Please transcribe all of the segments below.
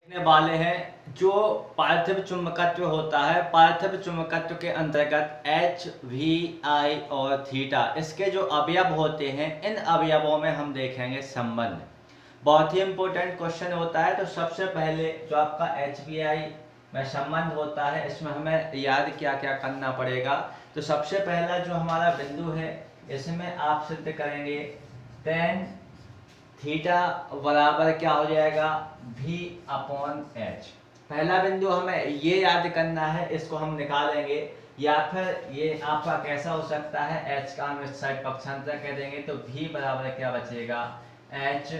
देखने वाले हैं जो पार्थिव चुंबकत्व होता है। पार्थिव चुंबकत्व के अंतर्गत एच, वी, आई और थीटा इसके जो अवयव होते हैं, इन अवयवों में हम देखेंगे संबंध। बहुत ही इंपॉर्टेंट क्वेश्चन होता है। तो सबसे पहले जो आपका एच वी आई में संबंध होता है, इसमें हमें याद क्या क्या करना पड़ेगा। तो सबसे पहला जो हमारा बिंदु है, इसमें आप सिद्ध करेंगे टेन थीटा बराबर क्या हो जाएगा, v अपॉन एच। पहला बिंदु हमें ये याद करना है, इसको हम निकालेंगे। या फिर ये आपका कैसा हो सकता है, h का हम इस साइड पक्षांतर कह देंगे तो v बराबर क्या बचेगा, h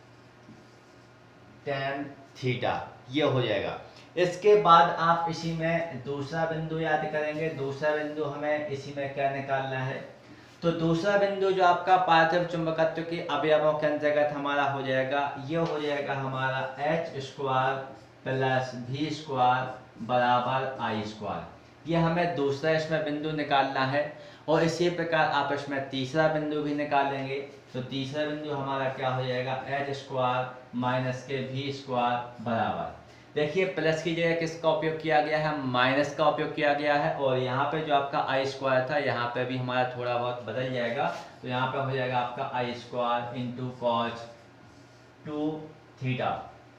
टेन थीटा, ये हो जाएगा। इसके बाद आप इसी में दूसरा बिंदु याद करेंगे। दूसरा बिंदु हमें इसी में क्या निकालना है, तो दूसरा बिंदु जो आपका पार्थिव चुंबकत्व के अवयवों के अंतर्गत हमारा हो जाएगा, ये हो जाएगा हमारा H square plus V square बराबर आई स्क्वायर। ये हमें दूसरा इसमें बिंदु निकालना है। और इसी प्रकार आप इसमें तीसरा बिंदु भी निकालेंगे। तो तीसरा बिंदु हमारा क्या हो जाएगा, एच स्क्वायर माइनस के वी स्क्वायर बराबर, देखिए प्लस की जगह किसका उपयोग किया गया है, माइनस का उपयोग किया गया है। और यहाँ पे जो आपका आई स्क्वायर था, यहाँ पे भी हमारा थोड़ा बहुत बदल जाएगा। तो यहाँ पे हो जाएगा आपका I square into cos two theta.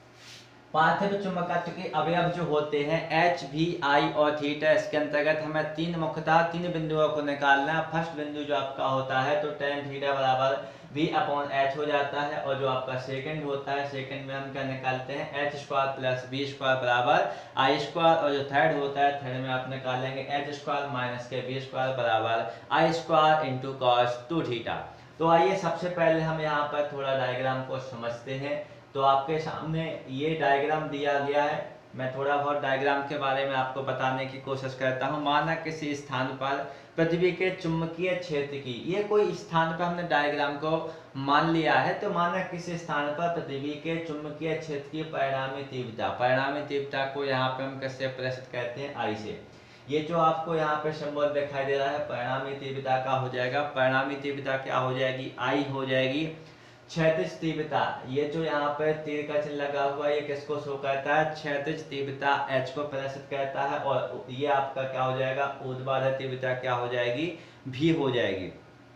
पार्थिव चुंबकत्व के अवयव जो होते हैं एच, वी, आई और थीटा, इसके अंतर्गत हमें तीन बिंदुओं को निकालना है। फर्स्ट बिंदु जो आपका होता है तो टेन थीटा बराबर v अपॉन एच हो जाता है। और जो आपका सेकंड होता है, सेकंड में हम क्या निकालते हैं, H square plus V square बराबर आई स्क्वायर। और जो थर्ड होता है, थर्ड में आप निकालेंगे एच स्क्वायर माइनस के वी स्क्वायर बराबर I square into cos two theta. तो आइए सबसे पहले हम यहाँ पर थोड़ा डायग्राम को समझते हैं। तो आपके सामने ये डायग्राम दिया गया है। मैं थोड़ा बहुत डायग्राम के बारे में आपको बताने की कोशिश करता हूँ। माना किसी स्थान पर पृथ्वी के चुंबकीय क्षेत्र की, ये कोई स्थान पर हमने डायग्राम को मान लिया है। तो माना किसी स्थान पर पृथ्वी के चुंबकीय क्षेत्र की परिणामी तीव्रता को यहाँ पे हम कैसे प्रदर्शित करते हैं, आई से। ये जो आपको यहाँ पे सिंबल दिखाई दे रहा है, परिणामी तीव्रता का हो जाएगा। परिणामी तीव्रता क्या हो जाएगी, आई हो जाएगी। क्षैतिज तीव्रता, ये जो यहाँ पे तीर का चिन्ह लगा हुआ है, ये किसको शो करता है, क्षैतिज तीव्रता एच को प्रदर्शित करता है। और ये आपका क्या हो जाएगा, ऊर्ध्वाधर तीव्रता क्या हो जाएगी, भी हो जाएगी।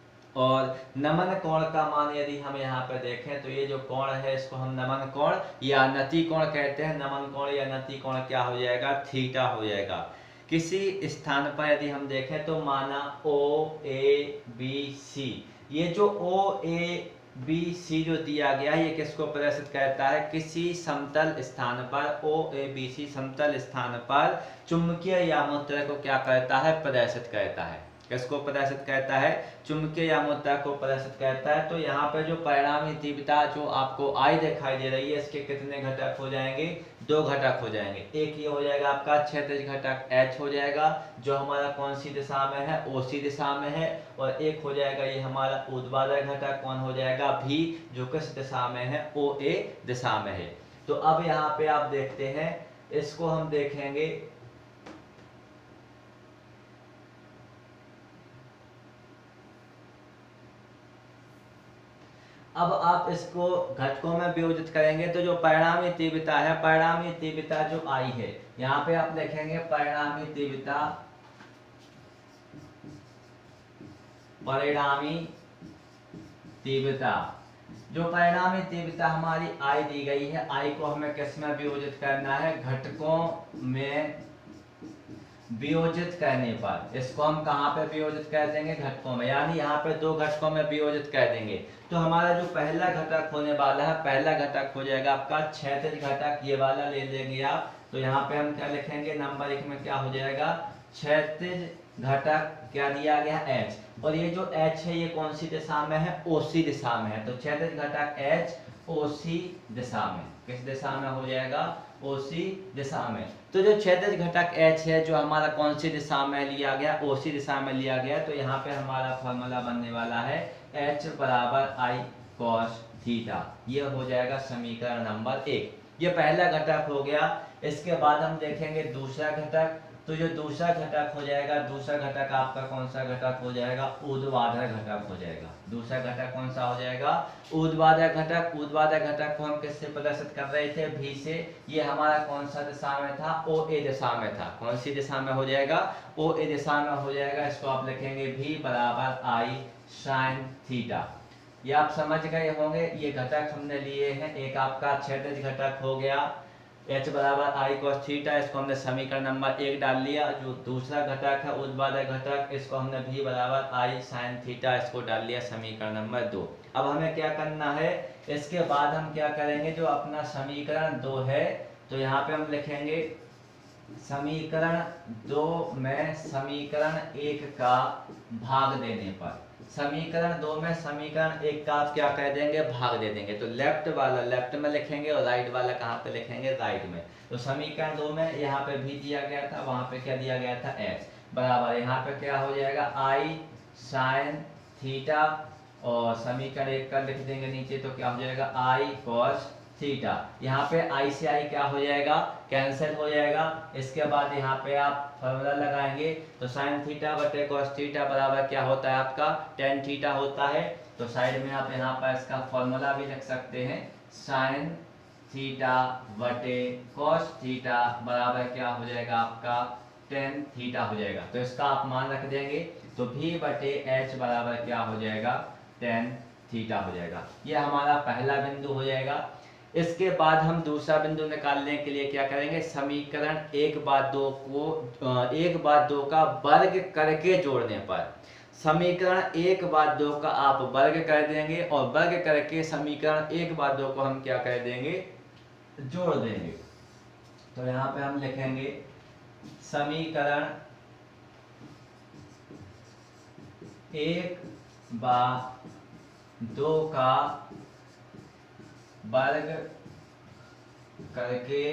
और नमन कोण का मान यदि हम यहाँ पे देखें तो ये जो कोण है, इसको हम नमन कोण या नति कोण कहते हैं। नमन कोण या नति कोण क्या हो जाएगा, थीटा हो जाएगा। किसी स्थान पर यदि हम देखें तो माना ओ ए बी सी, ये जो ओ ए बी सी जो दिया गया है, ये किसको प्रदर्शित करता है, किसी समतल स्थान पर ओ ए बी सी समतल स्थान पर चुंबकीय यामोत्तर को क्या करता है, प्रदर्शित करता है। किसको प्रदर्शित करता है, चुंबकीय यामोत्तर को प्रदर्शित करता है। तो यहाँ पे जो परिणामी तीव्रता जो आपको आई दिखाई दे रही है, इसके कितने घटक हो जाएंगे, दो घटक हो जाएंगे। एक ये हो जाएगा आपका क्षैतिज घटक एच हो जाएगा, जो हमारा कौन सी दिशा में है, ओ सी दिशा में है। और एक हो जाएगा ये हमारा ऊर्ध्वाधर घटक, कौन हो जाएगा, भी, जो किस दिशा में है, ओ ए दिशा में है। तो अब यहाँ पे आप देखते हैं, इसको हम देखेंगे। अब आप इसको घटकों में विभाजित करेंगे तो जो परिणामी तीव्रता है, परिणामी तीव्रता जो आई है, यहाँ पे आप लिखेंगे परिणामी तीव्रता, परिणामी तीव्रता। जो परिणामी तीव्रता हमारी आई दी गई है, आई को हमें किस में विभाजित करना है, घटकों में वियोजित करने पर। इसको हम कहाँ पे वियोजित कर देंगे, घटकों में, यानी यहाँ पे दो घटकों में वियोजित कर देंगे। तो हमारा जो पहला घटक होने वाला है, पहला घटक हो जाएगा आपका क्षैतिज घटक, ये वाला ले लेंगे आप। तो यहाँ पे हम क्या लिखेंगे, नंबर 1 में क्या हो जाएगा, क्षैतिज घटक क्या दिया गया, एच। और ये जो एच है, ये कौन सी दिशा में है, ओसी दिशा में है। तो क्षैतिज घटक एच ओसी दिशा में, किस दिशा में हो जाएगा, ओसी दिशा में। तो जो क्षैतिज घटक एच है, जो हमारा कौन सी दिशा में लिया गया, ओसी दिशा में लिया गया। तो यहाँ पे हमारा फॉर्मूला बनने वाला है एच बराबर आई कॉस थीटा। ये हो जाएगा समीकरण नंबर 1। ये पहला घटक हो गया। इसके बाद हम देखेंगे दूसरा घटक। तो जो दूसरा घटक हो जाएगा, दूसरा घटक आपका कौन सा घटक हो जाएगा, ऊर्ध्वाधर घटक हो जाएगा। दूसरा घटक कौन सा हो जाएगा, ऊर्ध्वाधर घटक। ऊर्ध्वाधर घटक को हम किससे प्रदर्शित कर रहे थे, भी से। ये हमारा कौन सा दिशा में था, ओ ए दिशा में था। कौन सी दिशा में हो जाएगा, ओ ए दिशा में हो जाएगा। इसको आप लिखेंगे भी बराबर आई साइन थीटा। ये आप समझ गए होंगे। ये घटक हमने लिए हैं, एक आपका क्षैतिज घटक हो गया h बराबर आई cos थीटा, इसको हमने समीकरण नंबर 1 डाल लिया। जो दूसरा घटक है ऊर्ध्वाधर घटक, इसको हमने v बराबर आई साइन थीटा, इसको डाल लिया समीकरण नंबर 2। अब हमें क्या करना है, इसके बाद हम क्या करेंगे, जो अपना समीकरण 2 है, तो यहाँ पे हम लिखेंगे समीकरण 2 में समीकरण 1 का भाग देने पर, समीकरण 2 में समीकरण 1 का आप क्या कह देंगे, भाग दे देंगे। तो लेफ्ट वाला लेफ्ट में लिखेंगे और राइट वाला कहाँ पे लिखेंगे, राइट में। तो समीकरण 2 में यहाँ पे भी दिया गया था, वहां पे क्या दिया गया था, h बराबर यहाँ पे क्या हो जाएगा, आई साइन थीटा, और समीकरण 1 का लिख देंगे नीचे, तो क्या हो जाएगा, आई कॉस थीटा। यहाँ पे आई से आई क्या हो जाएगा, कैंसिल हो जाएगा। इसके बाद यहाँ पे आप फॉर्मूला लगाएंगे, तो साइन थीटा बटे कॉस थीटा बराबर क्या होता है आपका, टेन थीटा होता है। तो साइड में आप यहाँ पर इसका फॉर्मूला भी लिख सकते हैं, साइन थीटा बटे कॉस थीटा बराबर क्या हो जाएगा आपका, टेन थीटा हो जाएगा। तो इसका आप मान रख देंगे, तो भी बटे एच बराबर क्या हो जाएगा, टेन थीटा हो जाएगा। ये हमारा पहला बिंदु हो जाएगा। इसके बाद हम दूसरा बिंदु निकालने के लिए क्या करेंगे, समीकरण 1/2 को 1/2 का वर्ग करके जोड़ने पर, समीकरण 1/2 का आप वर्ग कर देंगे और वर्ग करके समीकरण 1/2 को हम क्या कर देंगे, जोड़ देंगे। तो यहाँ पे हम लिखेंगे समीकरण 1/2 का वर्ग करके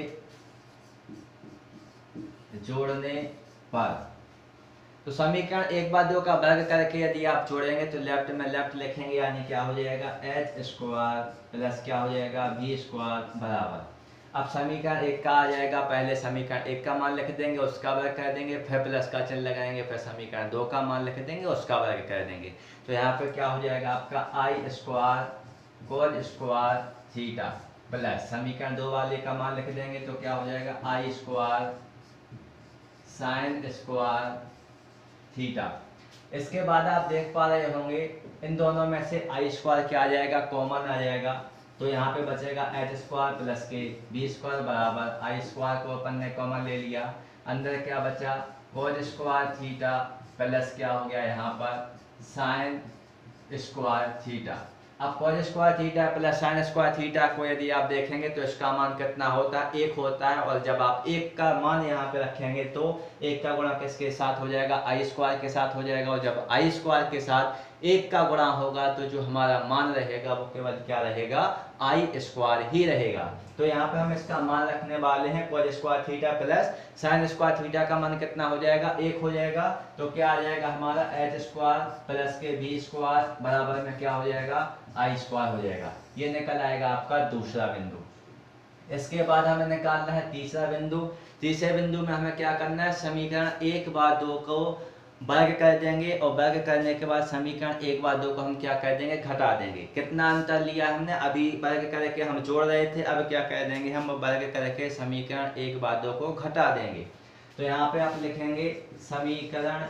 जोड़ने पर, तो समीकरण 1/2 का वर्ग करके यदि आप जोड़ेंगे तो लेफ्ट में लेफ्ट लिखेंगे, यानी क्या हो जाएगा, एच स्क्वायर प्लस क्या हो जाएगा, वी स्क्वायर बराबर। अब समीकरण 1 का आ जाएगा, पहले समीकरण 1 का मान लिख देंगे, उसका वर्ग कर देंगे, फिर प्लस का चिन्ह लगाएंगे, फिर समीकरण 2 का मान लिख देंगे, उसका वर्ग कर देंगे। तो यहाँ पे क्या हो जाएगा आपका, I square cos square theta plus समीकरण 2 वाले का मान लिख देंगे, तो क्या हो जाएगा, I square sine square theta. इसके बाद आप देख पा रहे होंगे इन दोनों में से आई स्क्वायर क्या आ जाएगा, कॉमन आ जाएगा। तो यहाँ पे बचेगा एच स्क्वायर प्लस के बी स्क्वायर बराबर, आई स्क्वायर को अपन ने कॉमन ले लिया, अंदर क्या बचा, कोस स्क्वायर थीटा प्लस क्या हो गया यहाँ पर साइन स्क्वायर थीटा। अब cos square theta plus sine square theta को यदि आप देखेंगे तो इसका मान कितना होता है, 1 होता है। और जब आप 1 का मान यहाँ पे रखेंगे तो 1 का गुणा किसके साथ हो जाएगा, आई स्क्वायर के साथ हो जाएगा। और जब आई स्क्वायर के साथ 1 का गुणा होगा तो जो हमारा मान रहेगा वो केवल क्या रहेगा, आई स्क्वायर ही रहेगा। तो यहाँ पे हम इसका मान रखने वाले हैं cos square theta plus sine square theta का मान कितना हो जाएगा, 1 हो जाएगा। तो क्या आ जाएगा हमारा एच स्क्वायर प्लस के बी स्क्वायर बराबर में क्या हो जाएगा, आई स्क्वायर हो जाएगा। ये निकल आएगा आपका दूसरा बिंदु। इसके बाद हमें निकालना है तीसरा बिंदु। तीसरे बिंदु में हमें क्या करना है, समीकरण 1/2 को वर्ग कर देंगे और वर्ग करने के बाद समीकरण 1/2 को हम क्या कर देंगे, घटा देंगे। कितना अंतर लिया हमने, अभी वर्ग करके हम जोड़ रहे थे, अब क्या कर देंगे, हम वर्ग करके समीकरण 1/2 को घटा देंगे। तो यहाँ पे आप लिखेंगे समीकरण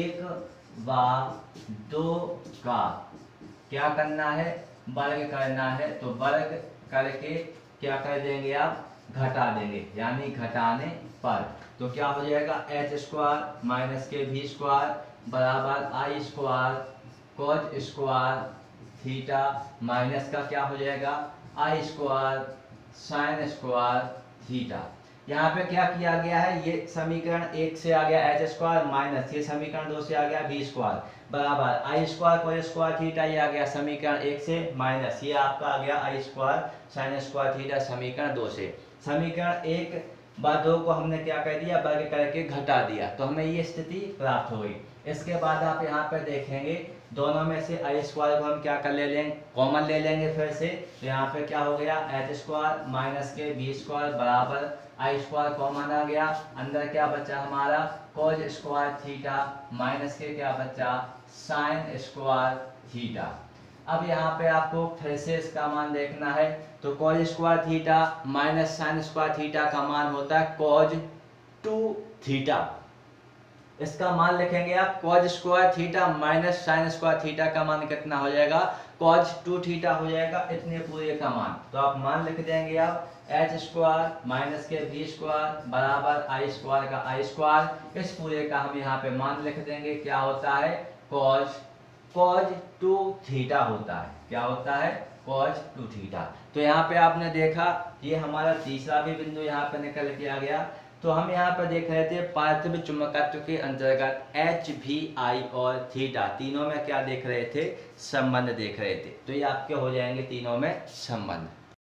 1/2 का क्या करना है, वर्ग करना है। तो वर्ग करके क्या कर देंगे, आप घटा देंगे, यानी घटाने पर। तो क्या हो जाएगा, एच स्क्वायर माइनस के भी स्क्वायर बराबर I square cos square theta minus का क्या हो जाएगा, I square sine square theta. यहाँ पे क्या किया गया है, ये समीकरण 1 से आ गया एच स्क्वायर माइनस ये समीकरण 2 से आ गया बी स्क्वायर बराबर I square cos square theta, ये आ गया समीकरण 1 से माइनस ये आपका आ गया I square sine square theta समीकरण 2 से। समीकरण 1/2 को हमने क्या कर दिया, वर्ग करके घटा दिया, तो हमें ये स्थिति प्राप्त हो गई। इसके बाद आप यहाँ पे देखेंगे दोनों में से आई स्क्वायर को हम क्या कर ले लेंगे, कॉमन ले लेंगे फिर से। तो यहाँ पे क्या हो गया, एच स्क्वायर माइनस के बी स्क्वायर बराबर आई स्क्वायर कॉमन आ गया। अंदर क्या बचा हमारा, कोज स्क्वायर थीटा माइनस के क्या बचा, साइन स्क्वायर थीटा। अब यहाँ पे आपको फिर से इसका मान देखना है। तो cos square theta minus sine square theta का मान होता है कोज 2 थीटा। इसका मान लिखेंगे आप, cos square theta minus sine square theta का मान कितना हो जाएगा, कॉज 2 थीटा हो जाएगा, इतने पूरे का मान। तो आप मान लिख देंगे आप एच स्क्वायर माइनस के बी स्क्वायर बराबर आई स्क्वायर का आई स्क्वायर। इस पूरे का हम यहाँ पे मान लिख देंगे, क्या होता है, कॉज 2 थीटा होता है। क्या होता है, कॉज 2 थीटा। तो यहाँ पे आपने देखा ये हमारा तीसरा भी बिंदु यहाँ पे निकल के आ गया। तो हम यहाँ पर देख रहे थे पार्थिव चुंबकत्व के अंतर्गत एच, भी, आई और थीटा तीनों में क्या देख रहे थे, संबंध देख रहे थे। तो ये आपके हो जाएंगे तीनों में संबंध।